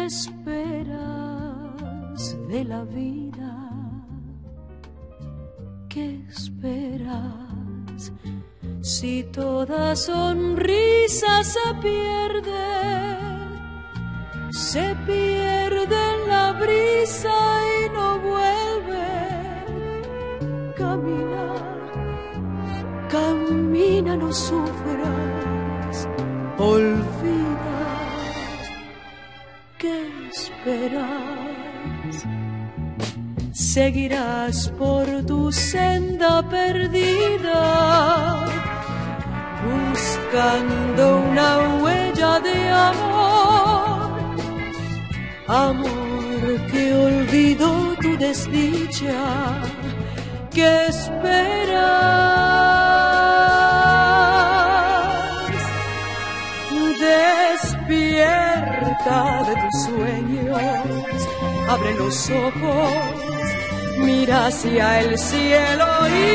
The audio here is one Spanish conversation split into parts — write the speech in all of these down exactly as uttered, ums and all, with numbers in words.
¿Qué esperas de la vida? ¿Qué esperas si toda sonrisa se pierde? Se pierde en la brisa y no vuelve. Camina, camina, no sufras, olvida. ¿Qué esperas? Seguirás por tu senda perdida, buscando una huella de amor, amor que olvidó tu desdicha. ¿Qué esperas? Despierta de tus sueños, abre los ojos, mira hacia el cielo y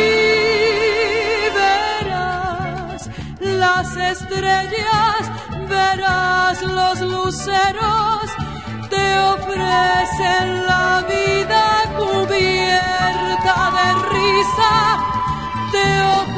verás las estrellas, verás los luceros, te ofrecen la vida cubierta de risa, te ofrecen